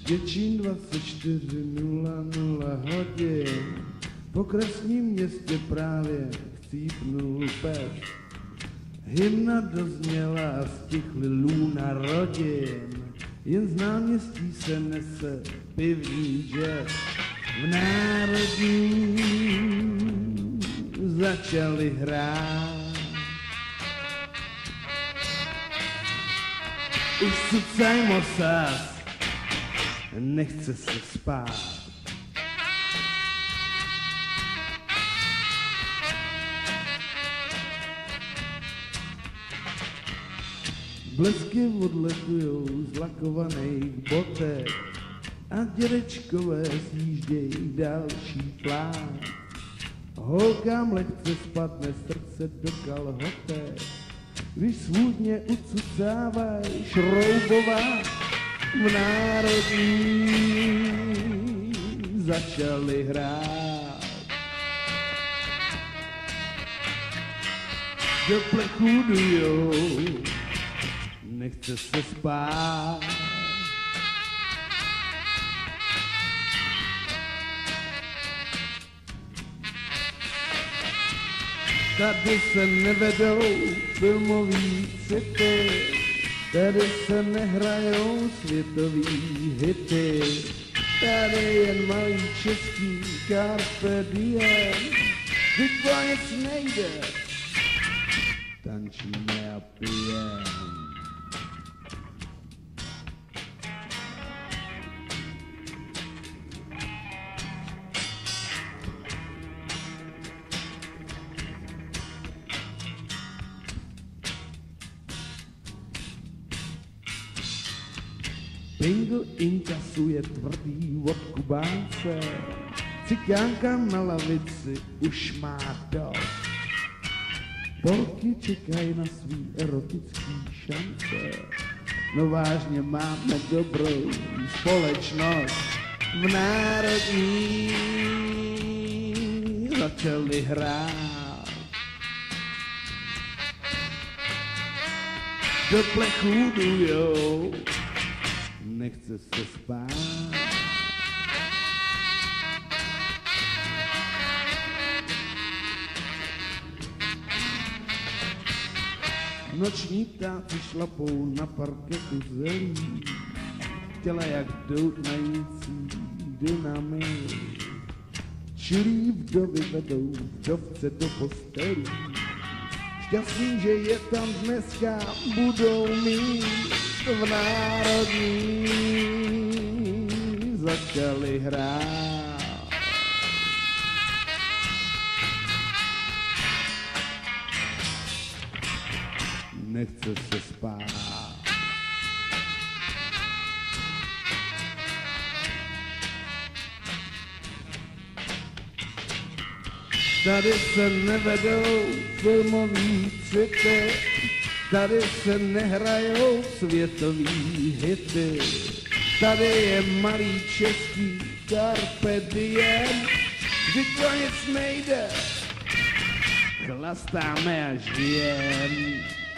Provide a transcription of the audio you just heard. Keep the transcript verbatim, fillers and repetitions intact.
Děčín dvacet čtyři nula nula hodin, v okresním městě právě chcípnul pes. Hymna dozněla, stichly lůna rodin, jen z náměstí se nese pivní jazz. V národní začali hrát. Už sucaj mosas, nechce se spát. Blesky odletujou z lakovaných botek a dědečkové sjížděj další plán. Holkám lehce spadne srdce do kalhotek, když svůdně ucucávaj šroubovat. V národní začali hrát. Do plechu dujou, nechce se spát. Tady se nevedou filmový city, tady se nehrajou světový hity, tady jen malý český carpe diem. Vždyť to nic nejde, tančíme a pijem. Bingo inkasuje tvrdý od Kubánce, cikánka na lavici už má dost. Polky čekají na svý erotický šance, no vážně máme dobrou společnost. V národní začali hrát. Do plechu dujou, nechce se spát. Noční ptáci šlapou na parketu zelí, těla jak doutnající dynamit. Čilí vdovy vedou vdovce do postelí, šťastný, že je tam dneska budou mít. V národní začali hrát. Nechce se spát. Tady se nevedou filmový city, tady se nehrajou světový hity, tady je malý český carpe diem. Vždyť to nic nejde, chlastáme a žijem.